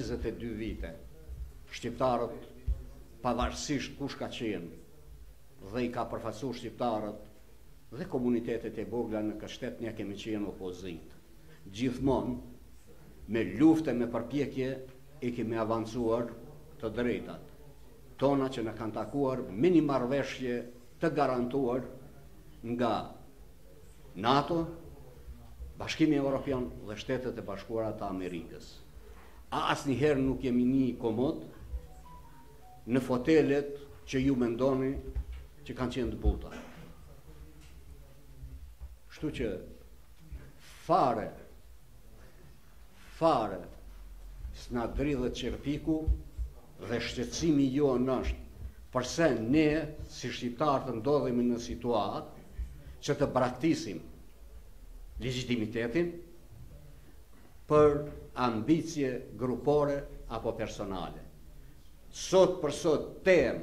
22 vite, shqiptarët, pavarësisht kush ka qenë, dhe i ka përfaqësuar shqiptarët dhe komunitetet e vogla në këtë shtet, ne kemi qenë opozitë. Gjithmonë, me lufte, me përpjekje, i kemi avancuar të drejtat tona që në kanë takuar me një marrëveshje të garantuar nga NATO, Bashkimi Evropian dhe Shtetet e Bashkuara të Amerikës. Asnjëherë nuk jemi një komod në fotelet që ju mendoni që kanë qenë të buta. Kështu që fare s'na dridhet qerpiku dhe shqetësimi jonë është përse ne si shqiptarë ndodhemi në situatë që të braktisim legjitimitetin për ambicie grupore apo personale. Sot për sot temë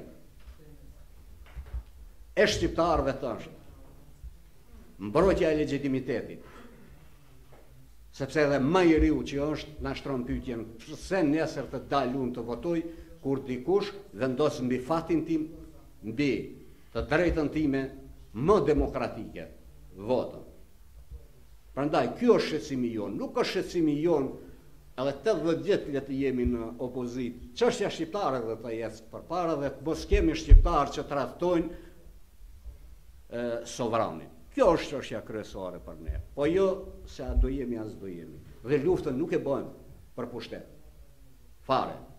e shqiptarëve të është mbrojtja e legjitimitetit, sepse edhe më i riu që është na shtron pyetjen pse nesër të dal unë të votoj kur dikush vendos mbi fatin tim, mbi të drejtën time më demokratike, votën. Prandaj ky është shqetësimi jon, nuk është shqetësimi jon edhe 80 vjet le të jemi në opozitë. Çështja shqiptare dhe të jetë përpara dhe të mos kemi shqiptarë që tradhtojnë sovranin. Kjo është çështja kryesore për ne. Po jo se a do jemi as do jemi. Dhe luftën nuk e bëjmë për pushtet. Fare.